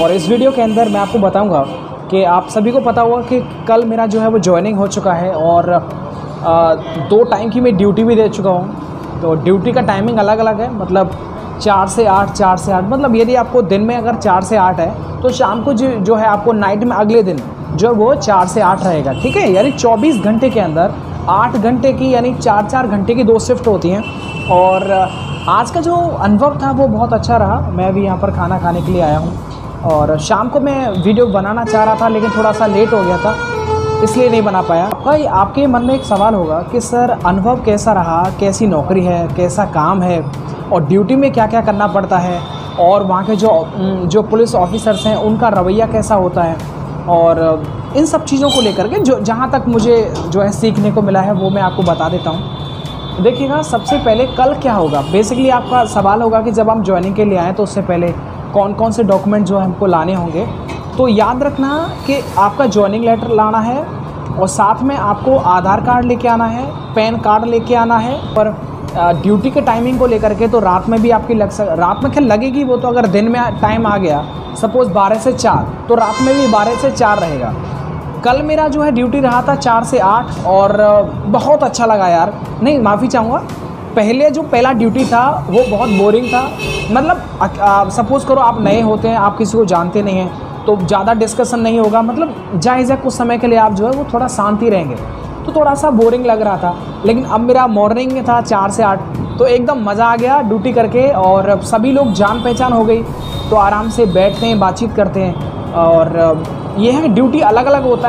और इस वीडियो के अंदर मैं आपको बताऊंगा कि आप सभी को पता होगा कि कल मेरा जो है वो ज्वाइनिंग हो चुका है और 2 टाइम की मैं ड्यूटी भी दे चुका हूँ। तो ड्यूटी का टाइमिंग अलग अलग है, मतलब 4 से 8, 4 से 8, मतलब यदि आपको दिन में अगर 4 से 8 है तो शाम को जो है आपको नाइट में अगले दिन जो है वो 4 से 8 रहेगा। ठीक है, यानी 24 घंटे के अंदर 8 घंटे की यानी 4-4 घंटे की 2 शिफ्ट होती हैं। और आज का जो अनुभव था वो बहुत अच्छा रहा। मैं भी यहाँ पर खाना खाने के लिए आया हूँ और शाम को मैं वीडियो बनाना चाह रहा था लेकिन थोड़ा सा लेट हो गया था, इसलिए नहीं बना पाया। भाई आपके मन में एक सवाल होगा कि सर अनुभव कैसा रहा, कैसी नौकरी है, कैसा काम है और ड्यूटी में क्या क्या करना पड़ता है और वहाँ के जो पुलिस ऑफिसर्स हैं उनका रवैया कैसा होता है, और इन सब चीज़ों को लेकर के जो जहाँ तक मुझे जो है सीखने को मिला है वो मैं आपको बता देता हूँ। देखिएगा, सबसे पहले कल क्या होगा, बेसिकली आपका सवाल होगा कि जब हम ज्वाइनिंग के लिए आएँ तो उससे पहले कौन कौन से डॉक्यूमेंट जो है हमको लाने होंगे। तो याद रखना कि आपका ज्वाइनिंग लेटर लाना है और साथ में आपको आधार कार्ड लेके आना है, पैन कार्ड लेके आना है। और ड्यूटी के टाइमिंग को लेकर के तो रात में भी आपकी रात में क्या लगेगी, वो तो अगर दिन में टाइम आ गया सपोज़ 12 से 4 तो रात में भी 12 से 4 रहेगा। कल मेरा जो है ड्यूटी रहा था 4 से 8 और बहुत अच्छा लगा यार। नहीं, माफ़ी चाहूँगा, पहले जो पहला ड्यूटी था वो बहुत बोरिंग था। मतलब सपोज़ करो आप नए होते हैं, आप किसी को जानते नहीं हैं तो ज़्यादा डिस्कशन नहीं होगा, मतलब जायज़ है कुछ समय के लिए आप जो है वो थोड़ा शांति रहेंगे, तो थोड़ा सा बोरिंग लग रहा था। लेकिन अब मेरा मॉर्निंग में था 4 से 8 तो एकदम मज़ा आ गया ड्यूटी करके और सभी लोग जान पहचान हो गई, तो आराम से बैठते हैं, बातचीत करते हैं। और ये है ड्यूटी अलग अलग होता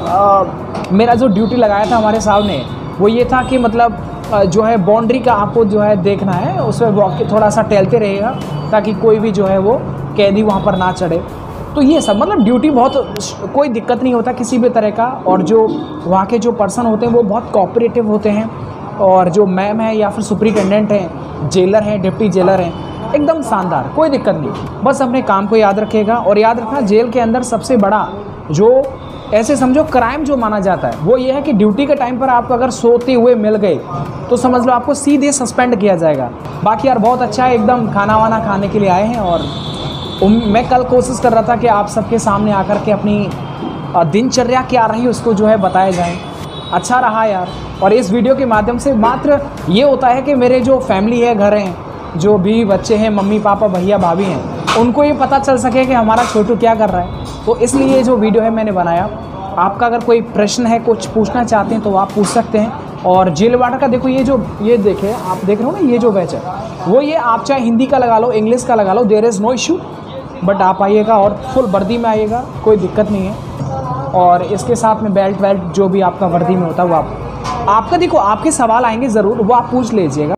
है। मेरा जो ड्यूटी लगाया था हमारे साहब ने वो ये था कि मतलब जो है बाउंड्री का आपको जो है देखना है, उसमें वॉक थोड़ा सा टहलते रहेगा ताकि कोई भी जो है वो कैदी वहाँ पर ना चढ़े। तो ये सब मतलब ड्यूटी बहुत कोई दिक्कत नहीं होता किसी भी तरह का। और जो वहाँ के जो पर्सन होते हैं वो बहुत कोऑपरेटिव होते हैं, और जो मैम है या फिर सुपरिटेंडेंट हैं, जेलर हैं, डिप्टी जेलर हैं, एकदम शानदार, कोई दिक्कत नहीं। बस अपने काम को याद रखिएगा। और याद रखना, जेल के अंदर सबसे बड़ा जो ऐसे समझो क्राइम जो माना जाता है वो ये है कि ड्यूटी के टाइम पर आपको अगर सोते हुए मिल गए तो समझ लो आपको सीधे सस्पेंड किया जाएगा। बाकी यार बहुत अच्छा है, एकदम खाना वाना खाने के लिए आए हैं और मैं कल कोशिश कर रहा था कि आप सबके सामने आकर के अपनी दिनचर्या क्या रही उसको जो है बताया जाए। अच्छा रहा यार। और इस वीडियो के माध्यम से मात्र ये होता है कि मेरे जो फैमिली है, घर हैं, जो भी बच्चे हैं, मम्मी पापा भैया भाभी हैं, उनको ये पता चल सके कि हमारा छोटू क्या कर रहा है। तो इसलिए जो वीडियो है मैंने बनाया। आपका अगर कोई प्रश्न है, कुछ पूछना चाहते हैं तो आप पूछ सकते हैं। और जेल वार्डर का देखो, ये देखे आप देख रहे हो ना, ये जो बैच है वो ये आप चाहे हिंदी का लगा लो, इंग्लिश का लगा लो, there is no issue, but आप आइएगा और फुल वर्दी में आइएगा, कोई दिक्कत नहीं है। और इसके साथ में बेल्ट वेल्ट जो भी आपका वर्दी में होता है वो आपका देखो, आपके सवाल आएंगे ज़रूर, वो आप पूछ लीजिएगा।